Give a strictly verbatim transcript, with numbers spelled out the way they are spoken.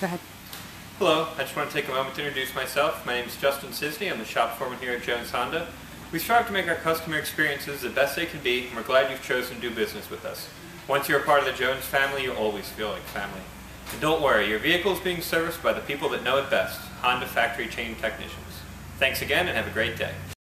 Go ahead. Hello, I just want to take a moment to introduce myself. My name is Justin Cisney. I'm the shop foreman here at Jones Honda. We strive to make our customer experiences the best they can be, and we're glad you've chosen to do business with us. Once you're a part of the Jones family, you always feel like family. And don't worry, your vehicle is being serviced by the people that know it best, Honda factory chain technicians. Thanks again and have a great day.